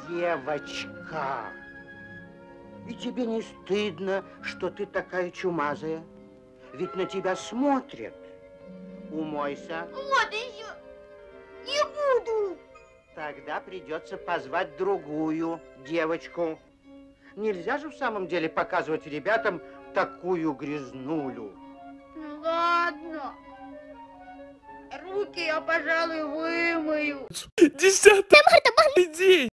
Девочка, и тебе не стыдно, что ты такая чумазая? Ведь на тебя смотрят. Умойся. Вот еще. Не буду. Тогда придется позвать другую девочку. Нельзя же в самом деле показывать ребятам такую грязнулю. Ну ладно. Руки я, пожалуй, вымою. 10-й день.